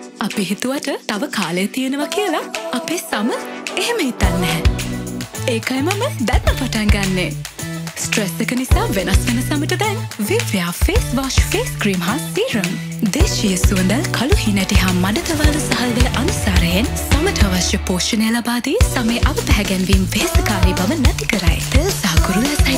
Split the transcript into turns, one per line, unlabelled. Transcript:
අපි හිතුවට තව කාලය තියෙනවා කියලා අපේ සම එහෙම හිතන්නේ නැහැ. ඒකයි මම දැන් පටන් ගන්නෙ. ස්ට්‍රෙස් එක නිසා වෙනස් වෙන සමට දැන් Vivya face wash face cream හා serum. දේශීය සුවඳ කළු හිනැටි හා මඩතවල සහල්වල අනුසාරයෙන් සමට අවශ්‍ය පෝෂණය ලබා දී සමේ අවපැහැගැන්වීම් වෙහෙසකාරී බව නැති කරයි. තෙල් සහ කුරුළෑ සහිත